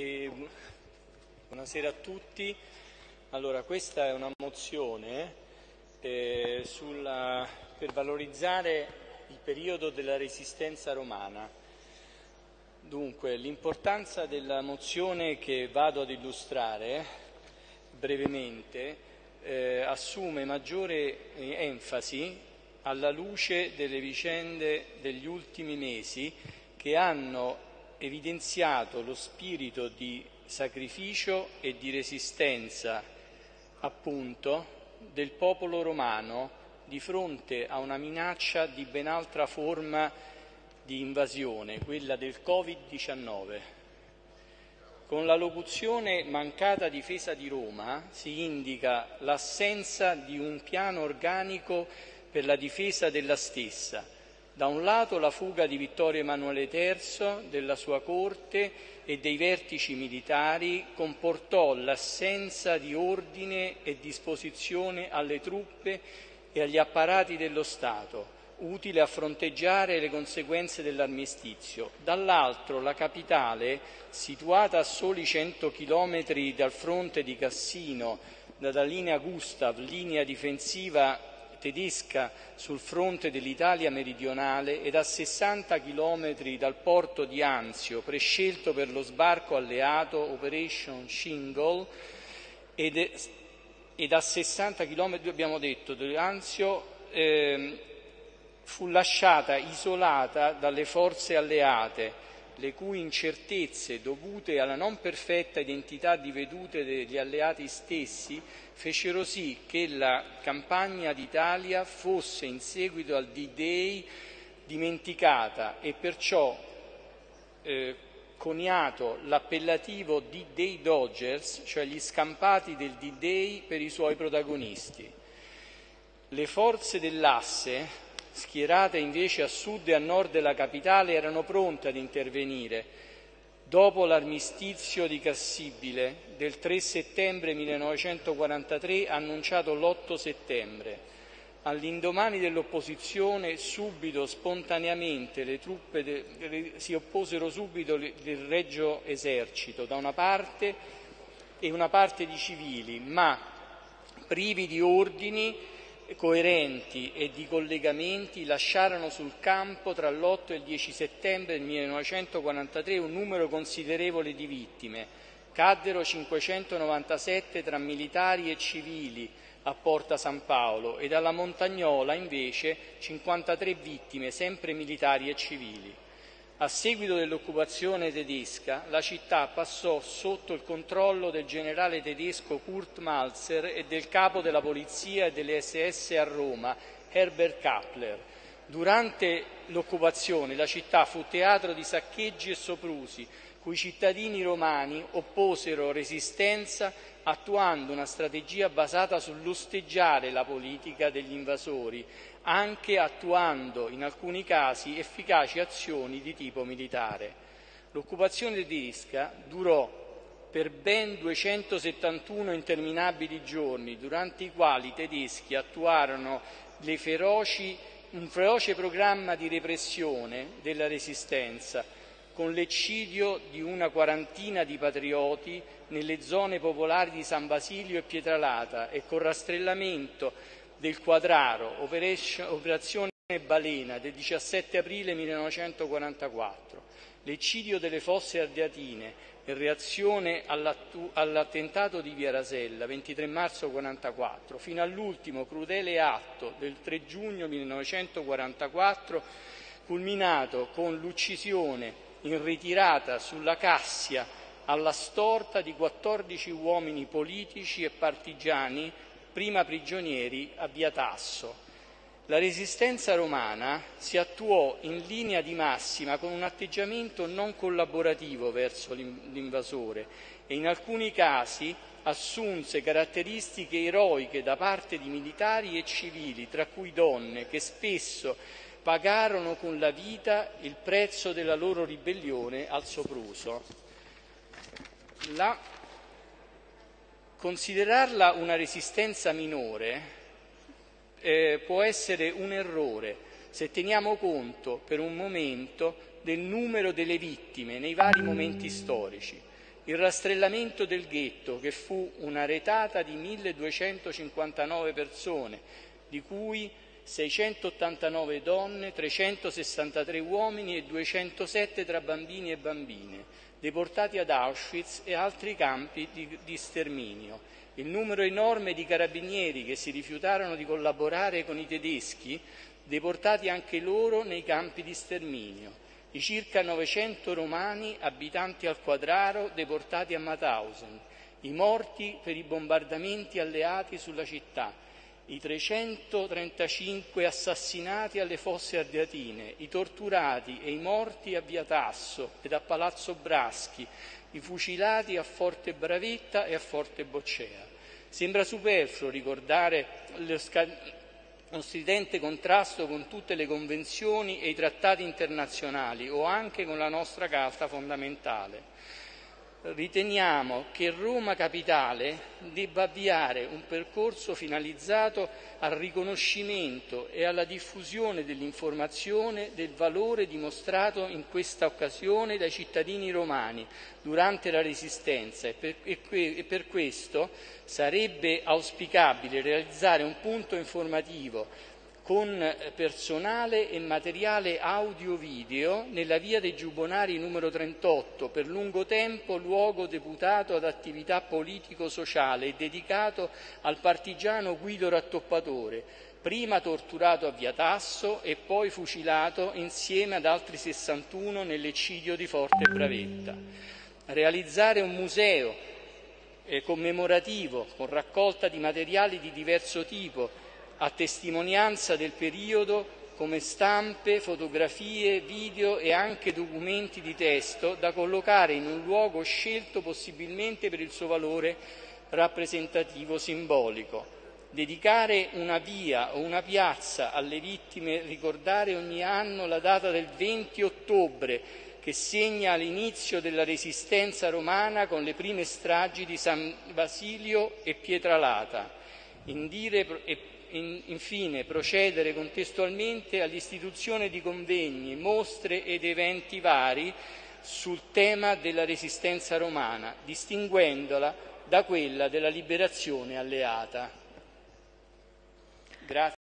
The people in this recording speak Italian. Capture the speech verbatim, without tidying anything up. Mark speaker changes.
Speaker 1: E buonasera a tutti. Allora, questa è una mozione eh, sulla, per valorizzare il periodo della Resistenza romana. Dunque, l'importanza della mozione che vado ad illustrare brevemente eh, assume maggiore enfasi alla luce delle vicende degli ultimi mesi che hanno evidenziato lo spirito di sacrificio e di resistenza, appunto, del popolo romano di fronte a una minaccia di ben altra forma di invasione, quella del covid diciannove. Con la locuzione mancata difesa di Roma si indica l'assenza di un piano organico per la difesa della stessa. Da un lato la fuga di Vittorio Emanuele terzo, della sua corte e dei vertici militari comportò l'assenza di ordine e disposizione alle truppe e agli apparati dello Stato, utile a fronteggiare le conseguenze dell'armistizio. Dall'altro la capitale, situata a soli cento chilometri dal fronte di Cassino, dalla linea Gustav, linea difensiva tedesca sul fronte dell'Italia meridionale, ed a sessanta chilometri dal porto di Anzio, prescelto per lo sbarco alleato, Operation Shingle, ed, ed a sessanta chilometri, abbiamo detto, di Anzio, eh, fu lasciata isolata dalle forze alleate, le cui incertezze, dovute alla non perfetta identità di vedute degli alleati stessi, fecero sì che la campagna d'Italia fosse in seguito al D-Day dimenticata e perciò eh, coniato l'appellativo D-Day Dodgers, cioè gli scampati del D-Day per i suoi protagonisti. Le forze dell'asse, schierate invece a sud e a nord della capitale, erano pronte ad intervenire dopo l'armistizio di Cassibile del tre settembre millenovecentoquarantatré, annunciato l'otto settembre. All'indomani dell'opposizione, subito, spontaneamente, le truppe de, si opposero subito il Regio Esercito da una parte e una parte di civili, ma privi di ordini coerenti e di collegamenti, lasciarono sul campo tra l'otto e il dieci settembre del millenovecentoquarantatré un numero considerevole di vittime. Caddero cinquecentonovantasette tra militari e civili a Porta San Paolo ed alla Montagnola invece cinquantatré vittime, sempre militari e civili. A seguito dell'occupazione tedesca, la città passò sotto il controllo del generale tedesco Kurt Malzer e del capo della polizia e delle esse esse a Roma, Herbert Kappler. Durante l'occupazione la città fu teatro di saccheggi e soprusi, cui i cittadini romani opposero resistenza attuando una strategia basata sull'osteggiare la politica degli invasori, anche attuando in alcuni casi efficaci azioni di tipo militare. L'occupazione tedesca durò per ben duecentosettantuno interminabili giorni, durante i quali i tedeschi attuarono le feroci, un feroce programma di repressione della resistenza, con l'eccidio di una quarantina di patrioti nelle zone popolari di San Basilio e Pietralata e col rastrellamento del Quadraro, operazione Balena del diciassette aprile millenovecentoquarantaquattro, l'eccidio delle Fosse Ardeatine in reazione all'attentato di Via Rasella, ventitré marzo quarantaquattro, fino all'ultimo crudele atto del tre giugno millenovecentoquarantaquattro, culminato con l'uccisione in ritirata sulla Cassia alla Storta di quattordici uomini politici e partigiani, prima prigionieri a Via Tasso. La resistenza romana si attuò in linea di massima con un atteggiamento non collaborativo verso l'invasore e in alcuni casi assunse caratteristiche eroiche da parte di militari e civili, tra cui donne, che spesso pagarono con la vita il prezzo della loro ribellione al sopruso. La... Considerarla una resistenza minore eh, può essere un errore se teniamo conto per un momento del numero delle vittime nei vari momenti storici. il rastrellamento del ghetto, che fu una retata di milleduecentocinquantanove persone, di cui seicentottantanove donne, trecentosessantatré uomini e duecentosette tra bambini e bambine, deportati ad Auschwitz e altri campi di, di sterminio. Il numero enorme di carabinieri che si rifiutarono di collaborare con i tedeschi, deportati anche loro nei campi di sterminio. I circa novecento romani, abitanti al Quadraro, deportati a Mauthausen. I morti per i bombardamenti alleati sulla città. I trecentotrentacinque assassinati alle Fosse Ardeatine, i torturati e i morti a Via Tasso ed a Palazzo Braschi, i fucilati a Forte Bravetta e a Forte Boccea. Sembra superfluo ricordare lo, sca- lo stridente contrasto con tutte le convenzioni e i trattati internazionali o anche con la nostra Carta fondamentale. Riteniamo che Roma Capitale debba avviare un percorso finalizzato al riconoscimento e alla diffusione dell'informazione del valore dimostrato in questa occasione dai cittadini romani durante la Resistenza e per, e que, e per questo sarebbe auspicabile realizzare un punto informativo con personale e materiale audio-video nella via dei Giubbonari numero trentotto, per lungo tempo luogo deputato ad attività politico-sociale e dedicato al partigiano Guido Rattoppatore, prima torturato a Via Tasso e poi fucilato insieme ad altri sessantuno nell'eccidio di Forte Bravetta. Realizzare un museo eh, commemorativo con raccolta di materiali di diverso tipo a testimonianza del periodo, come stampe, fotografie, video e anche documenti di testo da collocare in un luogo scelto possibilmente per il suo valore rappresentativo simbolico. Dedicare una via o una piazza alle vittime, ricordare ogni anno la data del venti ottobre, che segna l'inizio della Resistenza romana con le prime stragi di San Basilio e Pietralata. Indire e Infine, procedere contestualmente all'istituzione di convegni, mostre ed eventi vari sul tema della Resistenza romana, distinguendola da quella della liberazione alleata. Grazie.